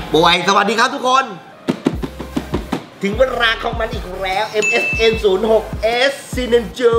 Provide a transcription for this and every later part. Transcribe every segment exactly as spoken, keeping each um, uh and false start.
ป่วยสวัสดีครับทุกคนถึงเวลาของมันอีกแล้ว เอ็ม เอส เอ็น ศูนย์ หก เอส Sinanju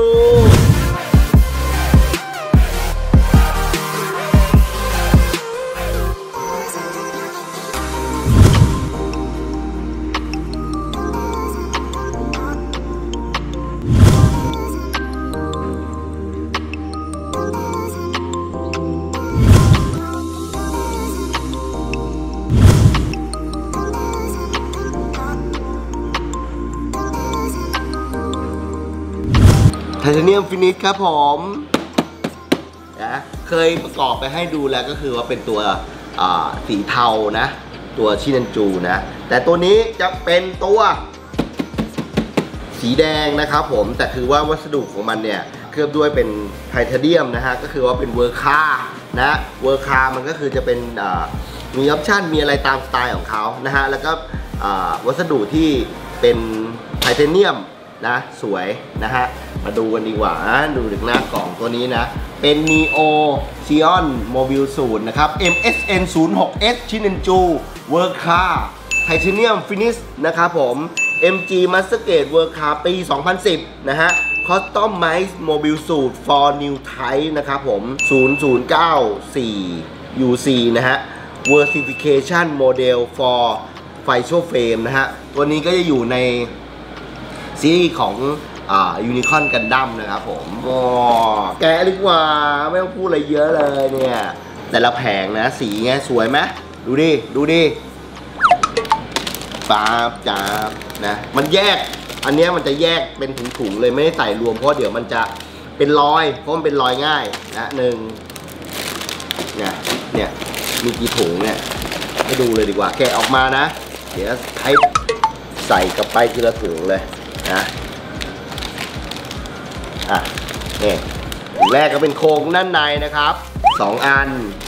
ไทเทเนียมฟินิชครับผมนะเคยประกอบไปให้ดูแล้วก็คือว่าเป็นตัวสีเทานะตัวชินันจูนะแต่ตัวนี้จะเป็นตัวสีแดงนะครับผมแต่คือว่าวัสดุของมันเนี่ยเคลือบด้วยเป็นไทเทเนียมนะฮะก็คือว่าเป็นเวอร์คานะเวอร์คามันก็คือจะเป็นมีออปชั่นมีอะไรตามสไตล์ของเขานะฮะแล้วก็วัสดุที่เป็นไทเทเนียมนะสวยนะฮะมาดูกันดีกว่าดูถึงหน้ากล่องตัวนี้นะเป็น Neo Xion Mobile Suit นะครับ เอ็ม เอส เอ็น ศูนย์ หก เอส Sinanju Workcar Titanium Finish นะครับผม เอ็ม จี Mastercard Workcar ปี สองพันสิบ นะฮะ Customize Mobile Suit for New Type นะครับผม ศูนย์ ศูนย์ เก้า สี่ ยู ซี นะฮะ Verification Model for Facial Frame นะฮะตัวนี้ก็จะอยู่ในซีรีส์ของอ่ายูนิคอร์นกันดั้มนะครับผมอ๋อแกะดีกว่าไม่ต้องพูดอะไรเยอะเลยเนี่ยแต่ละแผงนะสีไงสวยไหมดูดิดูดิป๊าบจ้านะมันแยกอันนี้มันจะแยกเป็นถุงๆเลยไม่ได้ใส่รวมเพราะเดี๋ยวมันจะเป็นรอยเพราะมันเป็นรอยง่ายนะหนึ่งเนี่ยเนี่ยมีกี่ถุงเนี่ยให้ดูเลยดีกว่าแกะออกมานะเดี๋ยวให้ใส่กลับไปทีละถุงเลยนะอ่ะนี่แรกก็เป็นโครงด้านในนะครับสองอัน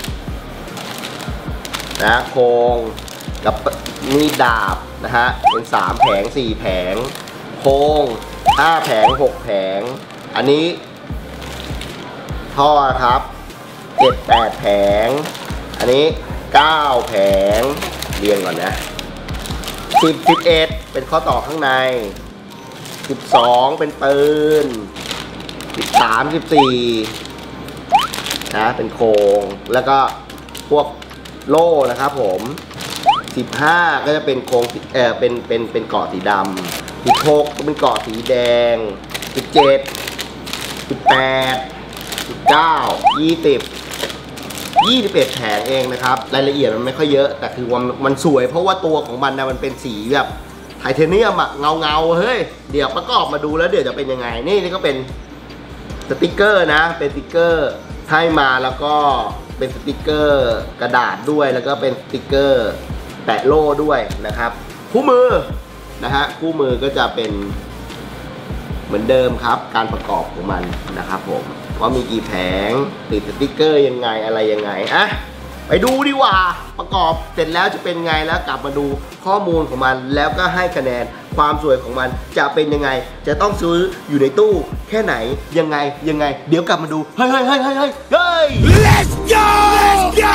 นะโครงกับมีดาบนะฮะเป็นสามแผงสี่แผงโครงห้าแผงหกแผงอันนี้ท่อครับเจ็ดแปดแผงอันนี้เก้าแผงเรียงก่อนนะสิบสิบเอ็ดเป็นข้อต่อข้างในสิบสองเป็นปืนสิบสาม สิบสี่นะเป็นโครงแล้วก็พวกโล่นะครับผมสิบห้าก็จะเป็นโครงเออเป็นเป็นเป็นเกาะสีดำสิบหกก็เป็นเกาะสีแดงสิบเจ็ด สิบแปด สิบเก้า ยี่สิบ ยี่สิบเอ็ดแผงเองนะครับรายละเอียดมันไม่ค่อยเยอะแต่คือมันมันสวยเพราะว่าตัวของมันนะมันเป็นสีแบบไทเทเนียมอะเงาเงาเฮ้ยเดี๋ยวประกอบมาดูแล้วเดี๋ยวจะเป็นยังไงนี่นี่ก็เป็นสติกเกอร์นะเป็นสติกเกอร์ให้มาแล้วก็เป็นสติกเกอร์กระดาษด้วยแล้วก็เป็นสติกเกอร์แปะโล่ด้วยนะครับคู่มือนะฮะคู่มือก็จะเป็นเหมือนเดิมครับการประกอบของมันนะครับผมว่ามีกี่แผงติดสติกเกอร์ยังไงอะไรยังไงอะไปดูดีกว่าประกอบเสร็จแล้วจะเป็นไงแล้วกลับมาดูข้อมูลของมันแล้วก็ให้คะแนนความสวยของมันจะเป็นยังไงจะต้องซื้ออยู่ในตู้แค่ไหนยังไงยังไงเดี๋ยวกลับมาดูเฮ้ยเฮ้ยเฮ้ยเฮ้ยเฮ้ย Let's go Let's go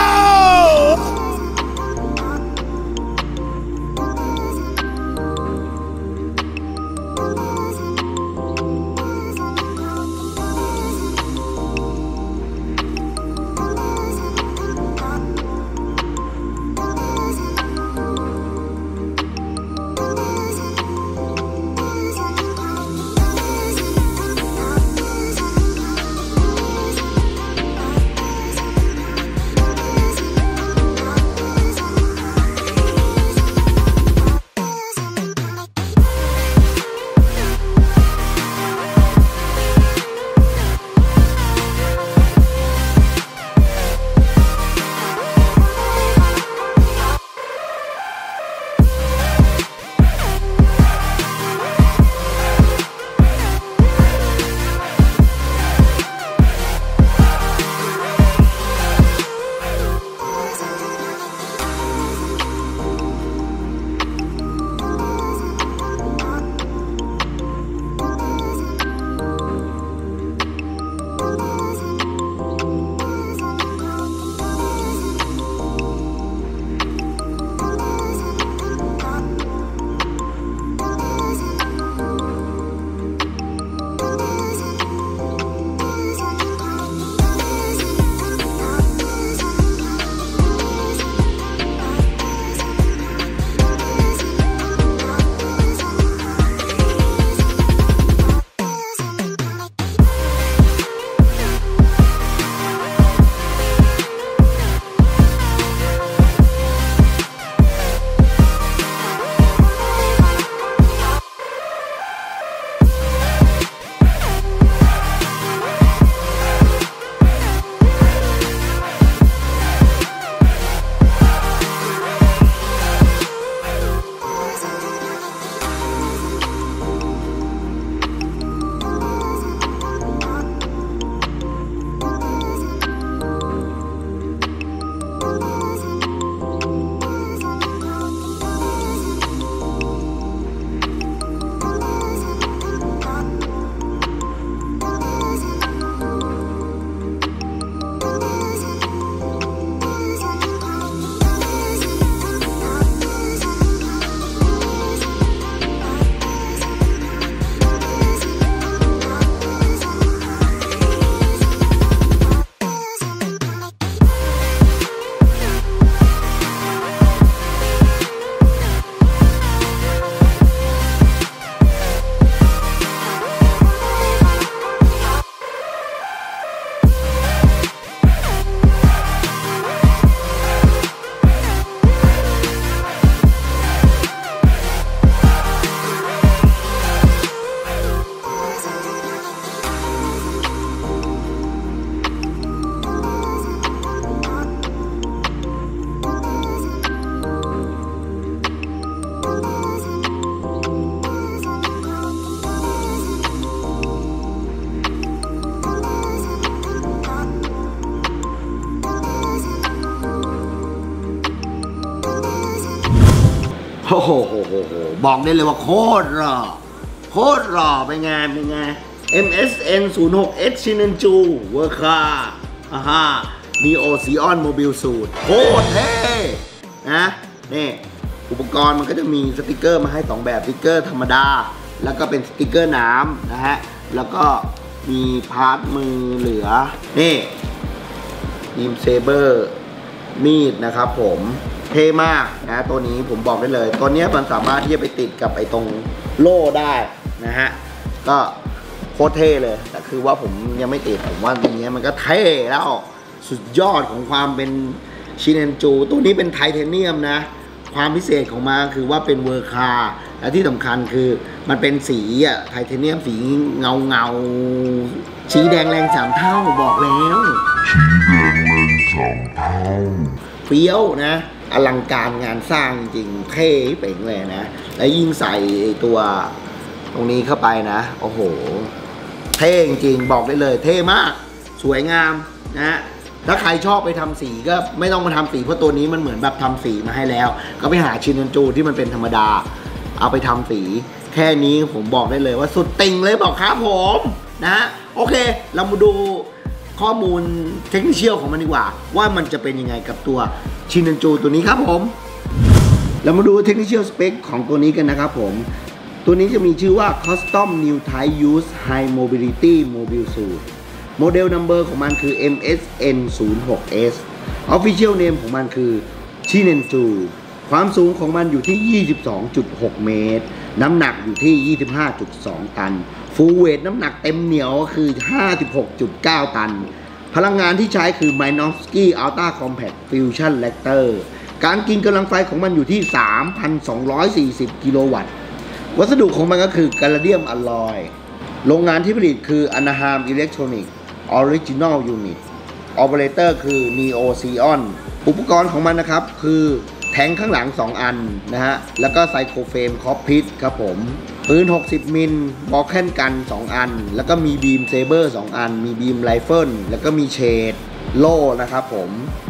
โอ้โหบอกได้เลยว่าโคตรหล่อโคตรหล่อไปงานเป็นไง เอ็ม เอส เอ็น ศูนย์หก เอส Shinenju เวอร์คาอ่าฮะ Neo Xeon Mobile Suit โคตรเท่นะนี่อุปกรณ์มันก็จะมีสติกเกอร์มาให้สองแบบสติกเกอร์ธรรมดาแล้วก็เป็นสติกเกอร์น้ำนะฮะแล้วก็มีพาร์ทมือเหลือนี่บีมเซเบอร์มีดนะครับผมเท่มากนะตัวนี้ผมบอกได้เลยตัวนี้มันสามารถที่จะไปติดกับไอ้ตรงโล่ได้นะฮะก็โคตรเท่เลยแต่คือว่าผมยังไม่ติดผมว่าตัวนี้มันก็เท่แล้วสุดยอดของความเป็นชินเนนจูตัวนี้เป็นไทเทเนียมนะความพิเศษของมันคือว่าเป็นเวอร์คาและที่สำคัญคือมันเป็นสีอะไทเทเนียมสีเงาเงาสีแดงแรงสามเท่าบอกแล้วสีแดงแรงสามเท่าเฟี้ยวนะอลังการงานสร้างจริงเท่เป่งเลยนะและยิ่งใส่ตัวตรงนี้เข้าไปนะโอ้โหเท่จริงบอกได้เลยเท่มากสวยงามนะถ้าใครชอบไปทำสีก็ไม่ต้องมาทำสีเพราะตัวนี้มันเหมือนแบบทำสีมาให้แล้วก็ไปหาชินเนนจูที่มันเป็นธรรมดาเอาไปทำสีแค่นี้ผมบอกได้เลยว่าสุดติ่งเลยบอกครับผมนะโอเคเรามาดูข้อมูลเทคนิคเชียลของมันดีกว่าว่ามันจะเป็นยังไงกับตัวชินเนนจูตัวนี้ครับผมเรามาดูเทคนิคเชียลสเปคของตัวนี้กันนะครับผมตัวนี้จะมีชื่อว่า Custom New Type Use High Mobility Mobile Suit โมเดลนัมเบอร์ของมันคือ เอ็ม เอส เอ็น ศูนย์หก เอส Official Name ของมันคือชินเนนจูความสูงของมันอยู่ที่ ยี่สิบสองจุดหก เมตรน้ำหนักอยู่ที่ ยี่สิบห้าจุดสอง ตัน Full Weight น้ำหนักเต็มเหนียวคือ ห้าสิบหกจุดเก้า ตันพลังงานที่ใช้คือ Minovsky Ultra Compact Fusion Reactor การกินกำลังไฟของมันอยู่ที่ สามพันสองร้อยสี่สิบ กิโลวัตต์วัสดุของมันก็คือการาเดียมอลลอยโรงงานที่ผลิตคือ Anaheim Electronics Original Unit Operator คือ Neo Xeon อุปกรณ์ของมันนะครับคือแทงข้างหลังสองอันนะฮะแล้วก็ไซโครเฟรมคอปพิทครับผมปืนหกสิบมิลบอลแคนกันสองอันแล้วก็มีบีมเซเบอร์สองอันมีบีมไรเฟิลแล้วก็มีเชดโล่นะครับผม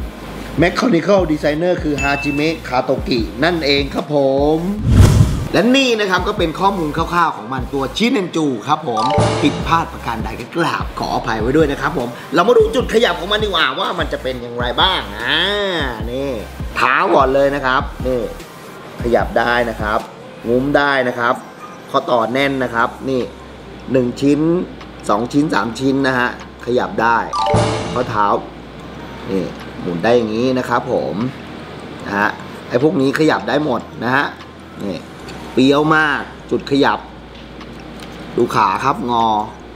Mechanical Designer คือฮาจิเมะคาโตกินั่นเองครับผมและนี่นะครับก็เป็นข้อมูลคร่าวๆของมันตัวชินเนนจูครับผมผิดพลาดประการใดก็กราบขออภัยไว้ด้วยนะครับผมเรามาดูจุดขยับของมันดีกว่าว่ามันจะเป็นอย่างไรบ้างอ่านี่เท้าก่อนเลยนะครับนี่ขยับได้นะครับงุ้มได้นะครับข้อต่อแน่นนะครับนี่หนึ่งชิ้นสองชิ้นสามชิ้นนะฮะขยับได้ข้อเท้านี่หมุนได้อย่างนี้นะครับผมนะฮะไอ้พวกนี้ขยับได้หมดนะฮะนี่เปรี้ยวมากจุดขยับดูขาครับงอ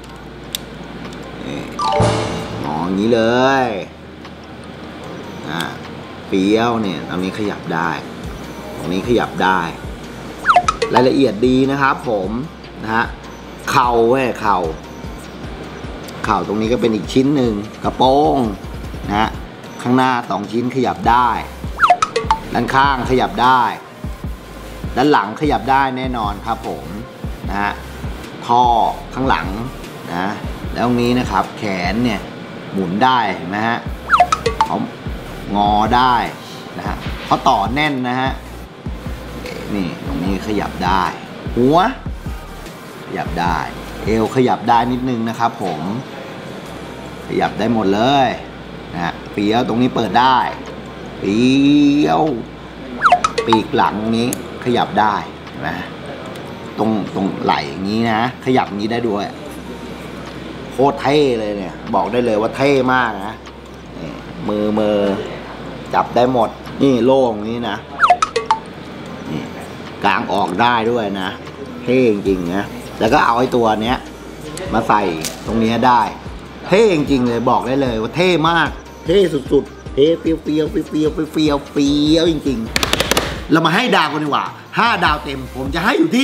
งออย่างนี้เลยอ่าเปรี้ยวเนี่ยตรงนี้ขยับได้ตรงนี้ขยับได้รายละเอียดดีนะครับผมนะฮะเข่าเว้ยเข่าเข่าตรงนี้ก็เป็นอีกชิ้นหนึ่งกระโปรงนะฮะข้างหน้าสองชิ้นขยับได้ด้านข้างขยับได้ด้านหลังขยับได้แน่นอนครับผมนะฮะท่อข้างหลังนะแล้วตรงนี้นะครับแขนเนี่ยหมุนได้เห็นไหมฮะเขางอได้นะฮะเขาต่อแน่นนะฮะนี่ตรงนี้ขยับได้หัวขยับได้เอวขยับได้นิดนึงนะครับผมขยับได้หมดเลยนะฮะเปียวตรงนี้เปิดได้เปียวปีกหลังนี้ขยับได้นะตรงตรงไหล่อย่างนี้นะขยับอย่างนี้ได้ด้วยโคตรเท่เลยเนี่ยบอกได้เลยว่าเท่มากนะมือมือจับได้หมดนี่โล่งนี้นะนี่กลางออกได้ด้วยนะเท่จริงๆนะแล้วก็เอาไอ้ตัวเนี้ยมาใส่ตรงนี้ได้เท่จริงๆเลยบอกได้เลยว่าเท่มากเท่สุดๆเท่เฟี้ยวเฟี้ยวเฟี้ยวเฟี้ยวเฟี้ยวเฟี้ยวจริงๆเรามาให้ดาวกันดีกว่าห้าดาวเต็มผมจะให้อยู่ที่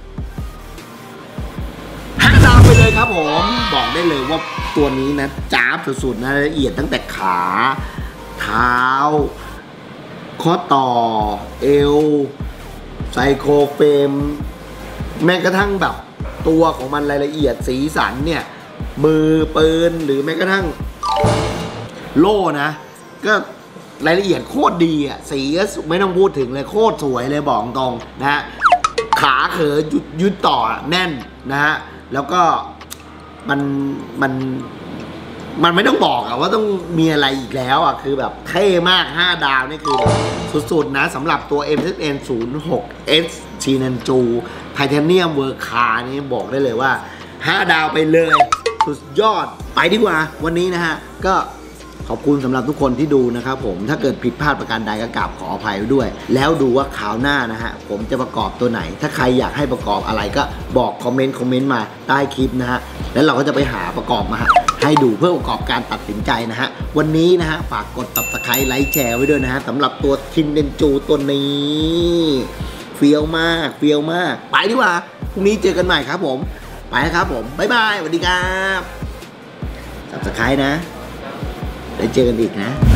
ห้าดาวไปเลยครับผมบอกได้เลยว่าตัวนี้นะจ้าบสุดๆนะละเอียดตั้งแต่ขาเท้าข้อต่อเอวไซโครเฟรมแม้กระทั่งแบบตัวของมันรายละเอียดสีสันเนี่ยมือปืนหรือแม้กระทั่งโล่นะก็รายละเอียดโคตรดีอ่ะสีก็ไม่ต้องพูดถึงเลยโคตรสวยเลยบอกตรงนะฮะขาเขอยุดยุดต่อแน่นนะฮะแล้วก็มันมันมันไม่ต้องบอกอะว่าต้องมีอะไรอีกแล้วอะคือแบบเท่มากห้าดาวนี่คือสุดๆนะสำหรับตัว เอ็ม เอส เอ็น ศูนย์หก เอส ชีนันจูไทเทเนียมเวอร์คานี่บอกได้เลยว่าห้าดาวไปเลยสุดยอดไปดีกว่าวันนี้นะฮะก็ขอบคุณสำหรับทุกคนที่ดูนะครับผมถ้าเกิดผิดพลาดประการใดก็กราบขออภัยด้วยแล้วดูว่าคราวหน้านะฮะผมจะประกอบตัวไหนถ้าใครอยากให้ประกอบอะไรก็บอกคอมเมนต์คอมเมนต์มาใต้คลิปนะฮะแล้วเราก็จะไปหาประกอบมาให้ดูเพื่อประกอบการตัดสินใจนะฮะวันนี้นะฮะฝากกด ซับสไครบ์ ไลค์แชร์ไว้ด้วยนะฮะสำหรับตัวชินเดนจูตัวนี้เฟี้ยวมากเฟี้ยวมากไปดีกว่าพรุ่งนี้เจอกันใหม่ครับผมไปครับผมบ๊ายบายสวัสดีครับ ซับสไครบ์ นะได้เจอกันอีกนะ